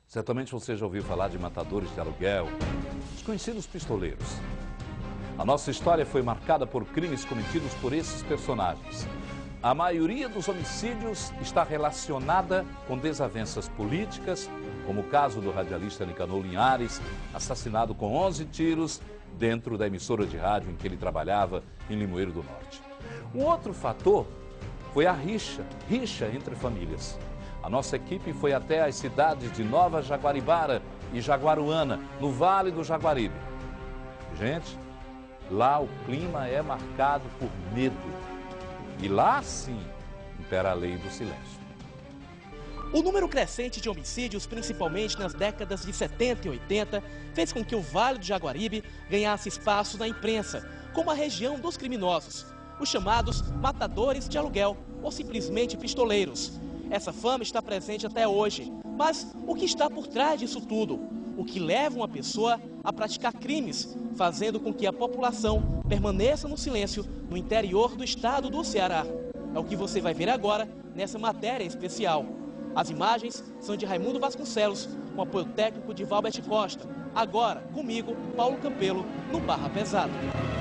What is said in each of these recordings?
Certamente você já ouviu falar de matadores de aluguel, os conhecidos pistoleiros. A nossa história foi marcada por crimes cometidos por esses personagens. A maioria dos homicídios está relacionada com desavenças políticas, como o caso do radialista Nicanor Linhares, assassinado com 11 tiros dentro da emissora de rádio em que ele trabalhava em Limoeiro do Norte. Um outro fator foi a rixa entre famílias. A nossa equipe foi até as cidades de Nova Jaguaribara e Jaguaruana, no Vale do Jaguaribe. Gente, lá o clima é marcado por medo. E lá, sim, impera a lei do silêncio. O número crescente de homicídios, principalmente nas décadas de 70 e 80, fez com que o Vale do Jaguaribe ganhasse espaço na imprensa, como a região dos criminosos, os chamados matadores de aluguel ou simplesmente pistoleiros. Essa fama está presente até hoje, mas o que está por trás disso tudo? O que leva uma pessoa a praticar crimes, fazendo com que a população permaneça no silêncio no interior do estado do Ceará. É o que você vai ver agora nessa matéria especial. As imagens são de Raimundo Vasconcelos, com apoio técnico de Valbert Costa. Agora, comigo, Paulo Campelo, no Barra Pesada.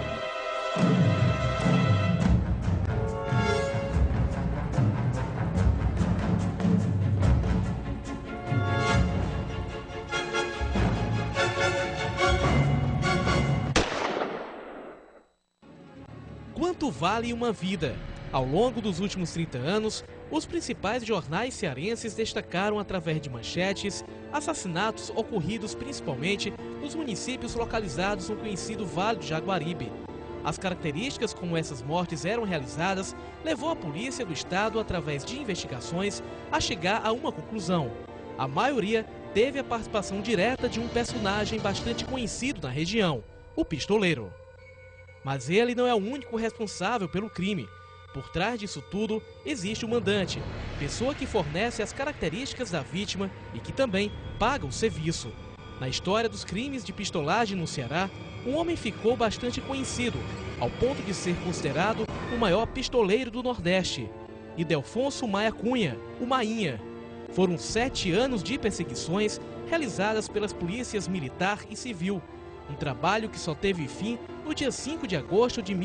Quanto vale uma vida? Ao longo dos últimos 30 anos, os principais jornais cearenses destacaram através de manchetes assassinatos ocorridos principalmente nos municípios localizados no conhecido Vale do Jaguaribe. As características como essas mortes eram realizadas levou a polícia do estado, através de investigações, a chegar a uma conclusão. A maioria teve a participação direta de um personagem bastante conhecido na região, o pistoleiro. Mas ele não é o único responsável pelo crime. Por trás disso tudo, existe o mandante, pessoa que fornece as características da vítima e que também paga o serviço. Na história dos crimes de pistolagem no Ceará, um homem ficou bastante conhecido, ao ponto de ser considerado o maior pistoleiro do Nordeste. Ildefonso Maia Cunha, o Mainha. Foram 7 anos de perseguições realizadas pelas polícias militar e civil. Um trabalho que só teve fim no dia 5 de agosto de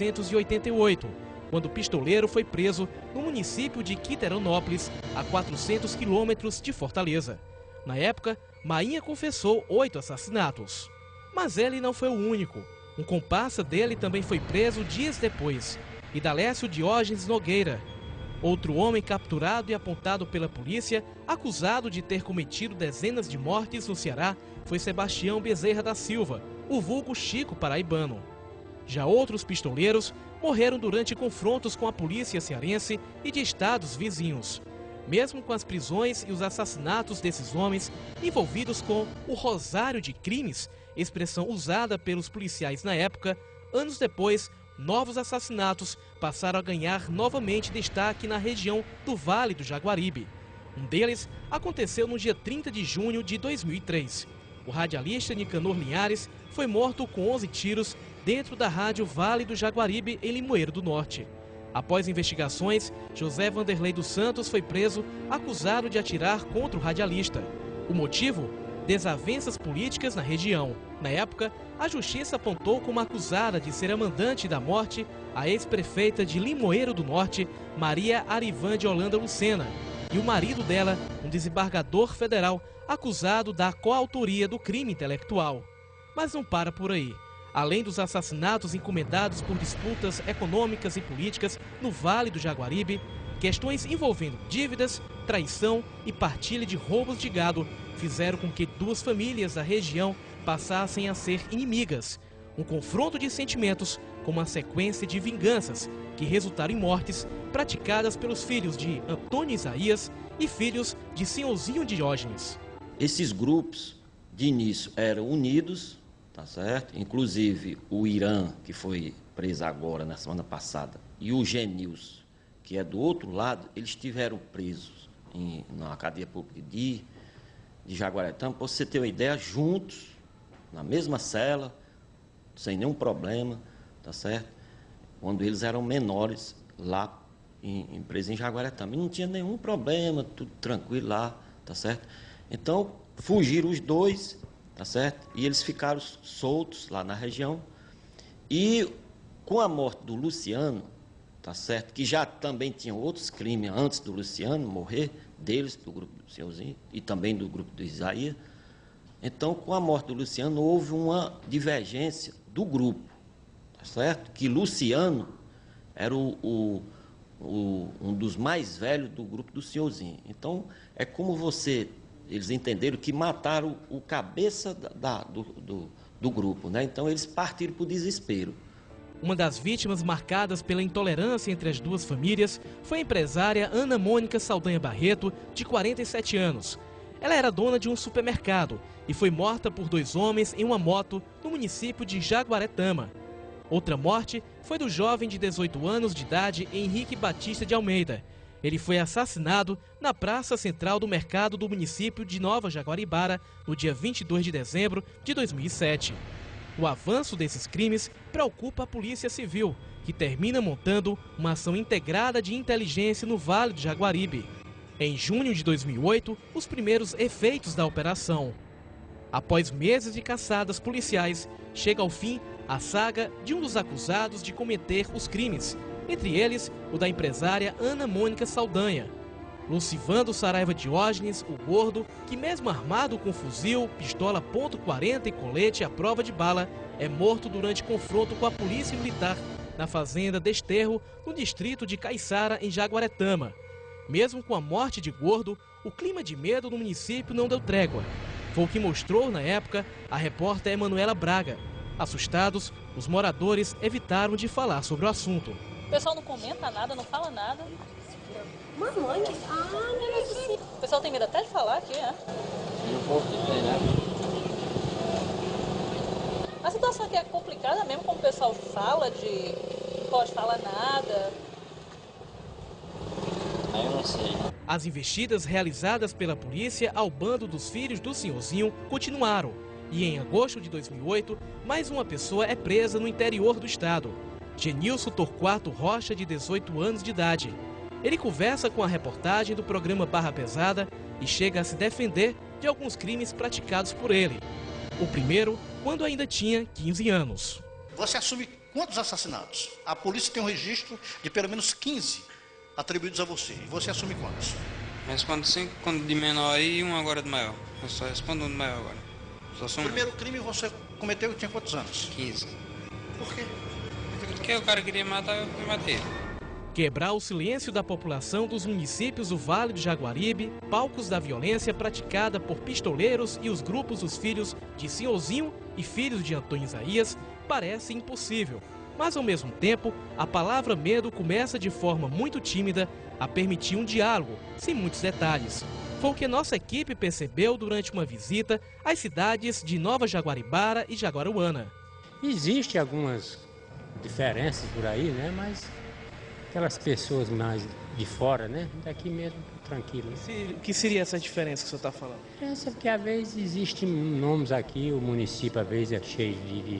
1988, quando o pistoleiro foi preso no município de Quiteranópolis, a 400 quilômetros de Fortaleza. Na época, Mainha confessou 8 assassinatos. Mas ele não foi o único. Um comparsa dele também foi preso dias depois, Idalécio Diógenes Nogueira. Outro homem capturado e apontado pela polícia, acusado de ter cometido dezenas de mortes no Ceará, foi Sebastião Bezerra da Silva, o vulgo Chico Paraibano. Já outros pistoleiros morreram durante confrontos com a polícia cearense e de estados vizinhos. Mesmo com as prisões e os assassinatos desses homens envolvidos com o rosário de crimes, expressão usada pelos policiais na época, anos depois, novos assassinatos passaram a ganhar novamente destaque na região do Vale do Jaguaribe. Um deles aconteceu no dia 30 de junho de 2003. O radialista Nicanor Linhares foi morto com 11 tiros dentro da rádio Vale do Jaguaribe, em Limoeiro do Norte. Após investigações, José Vanderlei dos Santos foi preso, acusado de atirar contra o radialista. O motivo? Desavenças políticas na região. Na época, a justiça apontou como acusada de ser a mandante da morte a ex-prefeita de Limoeiro do Norte, Maria Arivan de Holanda Lucena, e o marido dela, um desembargador federal, acusado da coautoria do crime intelectual. Mas não para por aí. Além dos assassinatos encomendados por disputas econômicas e políticas no Vale do Jaguaribe, questões envolvendo dívidas, traição e partilha de roubos de gado fizeram com que 2 famílias da região passassem a ser inimigas. Um confronto de sentimentos com uma sequência de vinganças que resultaram em mortes praticadas pelos filhos de Antônio Isaías e filhos de Senhorzinho Diógenes. Esses grupos, de início, eram unidos, tá certo? Inclusive o Irã, que foi preso agora na semana passada, e o Genils, que é do outro lado, eles estiveram presos na cadeia pública de Jaguaretama, para você ter uma ideia, juntos, na mesma cela, sem nenhum problema, tá certo? Quando eles eram menores lá presos em Jaguaretama. E não tinha nenhum problema, tudo tranquilo lá, tá certo? Então, fugiram os dois, tá certo? E eles ficaram soltos lá na região. E com a morte do Luciano, tá certo? Que já também tinham outros crimes antes do Luciano morrer, deles, do grupo do Senhorzinho, e também do grupo do Isaías. Então, com a morte do Luciano, houve uma divergência do grupo, tá certo? Que Luciano era um dos mais velhos do grupo do Senhorzinho. Então, é como eles entenderam que mataram o cabeça do grupo, né? Então, eles partiram para o desespero. Uma das vítimas marcadas pela intolerância entre as duas famílias foi a empresária Ana Mônica Saldanha Barreto, de 47 anos. Ela era dona de um supermercado e foi morta por 2 homens em uma moto no município de Jaguaretama. Outra morte foi do jovem de 18 anos de idade, Henrique Batista de Almeida. Ele foi assassinado na praça central do mercado do município de Nova Jaguaribara no dia 22 de dezembro de 2007. O avanço desses crimes preocupa a Polícia Civil, que termina montando uma ação integrada de inteligência no Vale do Jaguaribe. Em junho de 2008, os primeiros efeitos da operação. Após meses de caçadas policiais, chega ao fim a saga de um dos acusados de cometer os crimes, entre eles o da empresária Ana Mônica Saldanha. Lucivando Saraiva Diógenes, o gordo, que mesmo armado com fuzil, pistola .40 e colete à prova de bala, é morto durante confronto com a polícia militar na fazenda Desterro, no distrito de Caiçara, em Jaguaretama. Mesmo com a morte de Gordo, o clima de medo no município não deu trégua. Foi o que mostrou, na época, a repórter Emanuela Braga. Assustados, os moradores evitaram de falar sobre o assunto. O pessoal não comenta nada, não fala nada. Mamãe? O pessoal tem medo até de falar aqui, né? A situação aqui é complicada mesmo, como o pessoal fala de não pode falar nada. Aí eu não sei. As investidas realizadas pela polícia ao bando dos filhos do Senhorzinho continuaram. E em agosto de 2008, mais uma pessoa é presa no interior do estado. Genilson Torquato Rocha, de 18 anos de idade. Ele conversa com a reportagem do programa Barra Pesada e chega a se defender de alguns crimes praticados por ele. O primeiro, quando ainda tinha 15 anos. Você assume quantos assassinatos? A polícia tem um registro de pelo menos 15 atribuídos a você. E você assume quantos? Respondo 5 quando de menor e 1 agora de maior. Eu só respondo um de maior agora. O primeiro crime você cometeu e tinha quantos anos? 15. Por quê? Porque o cara queria matar, eu matei ele. Quebrar o silêncio da população dos municípios do Vale do Jaguaribe, palcos da violência praticada por pistoleiros e os grupos dos filhos de Senhorzinho e filhos de Antônio Isaías, parece impossível. Mas, ao mesmo tempo, a palavra medo começa de forma muito tímida a permitir um diálogo, sem muitos detalhes. Foi o que nossa equipe percebeu durante uma visita às cidades de Nova Jaguaribara e Jaguaruana. Existem algumas diferenças por aí, né? Mas aquelas pessoas mais de fora, né? Daqui mesmo, tranquilo. O que seria essa diferença que você está falando? Essa é porque às vezes existem nomes aqui, o município às vezes é cheio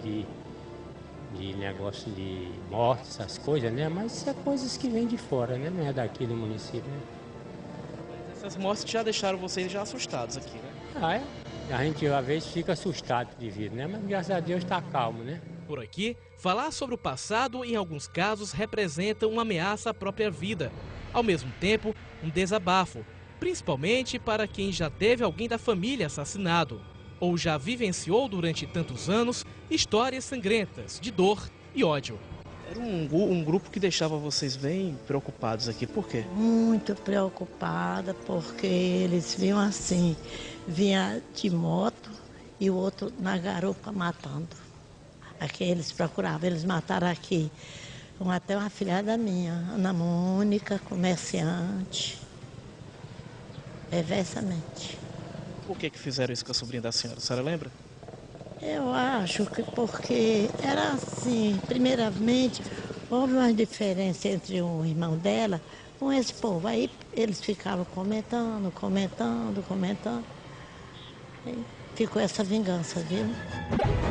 de negócio de morte, essas coisas, né? Mas isso é coisas que vêm de fora, né? Não é daqui do município, né? Essas mortes já deixaram vocês já assustados aqui, né? Ah, é? A gente às vezes fica assustado de vida, né? Mas graças a Deus está calmo, né? Por aqui, falar sobre o passado, em alguns casos, representa uma ameaça à própria vida. Ao mesmo tempo, um desabafo, principalmente para quem já teve alguém da família assassinado, ou já vivenciou durante tantos anos histórias sangrentas de dor e ódio. Era um grupo que deixava vocês bem preocupados aqui, por quê? Muito preocupada, porque eles vinham assim, vinha de moto e o outro na garupa matando. Aqui eles procuravam, eles mataram aqui. Até uma filhada minha, Ana Mônica, comerciante, perversamente. Por que fizeram isso com a sobrinha da senhora? A senhora lembra? Eu acho que porque era assim, primeiramente, houve uma diferença entre um irmão dela com esse povo. Aí eles ficavam comentando. E ficou essa vingança, viu?